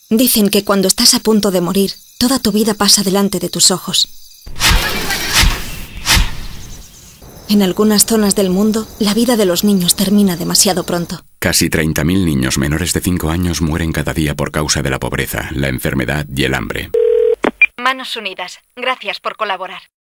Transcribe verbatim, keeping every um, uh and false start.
Dicen que cuando estás a punto de morir, toda tu vida pasa delante de tus ojos. En algunas zonas del mundo, la vida de los niños termina demasiado pronto. Casi treinta mil niños menores de cinco años mueren cada día por causa de la pobreza, la enfermedad y el hambre. Manos Unidas. Gracias por colaborar.